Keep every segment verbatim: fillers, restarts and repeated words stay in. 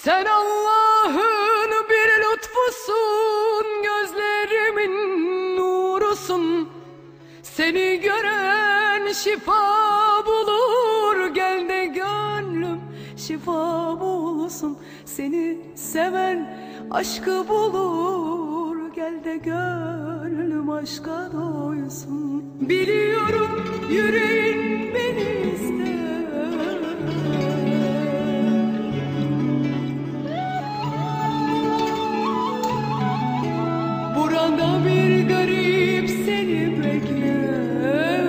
Sen Allah'ın bir lütfusun, gözlerimin nurusun. Seni gören şifa bulur, gel de gönlüm şifa bulsun. Seni seven aşkı bulur, gel de gönlüm aşka doysun. Biliyorum yüreğin beni ister, burada bir garip seni bekler.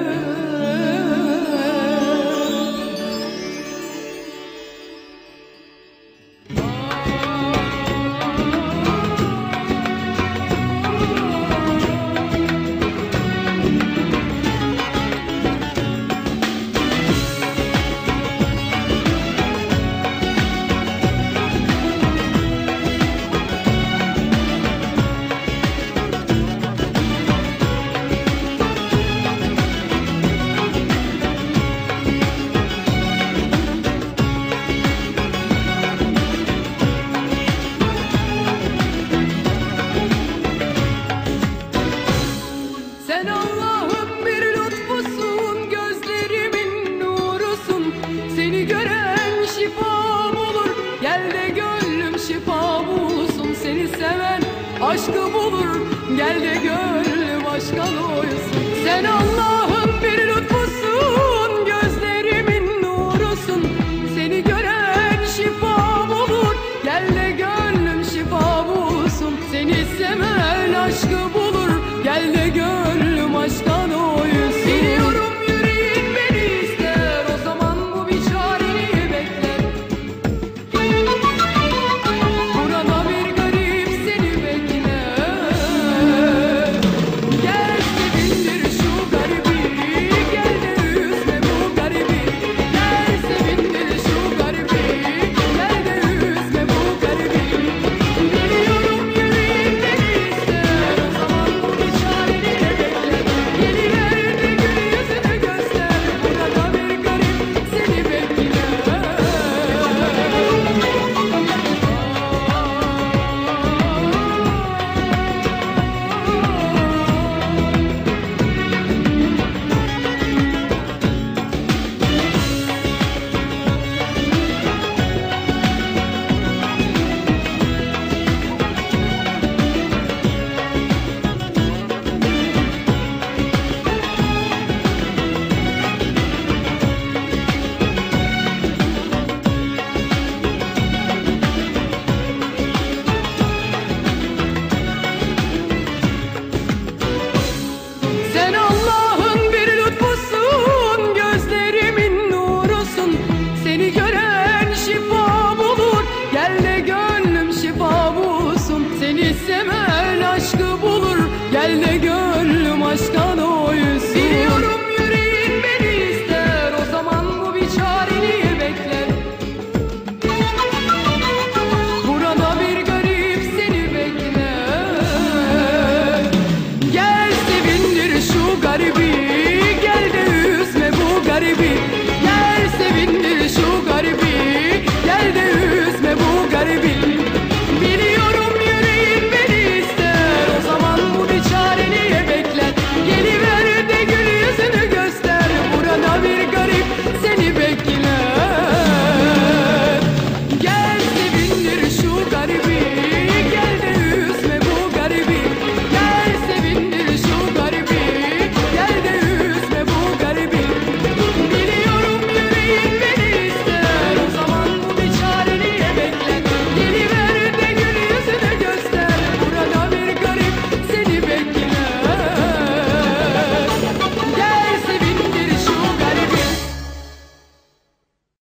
Sen Allah'ın bir lütfusun, gözlerimin nurusun. Seni gören şifa bulur, gel de gönlüm şifa bulsun. Seni seven aşkı bulur, gel de gönlüm aşka doysun.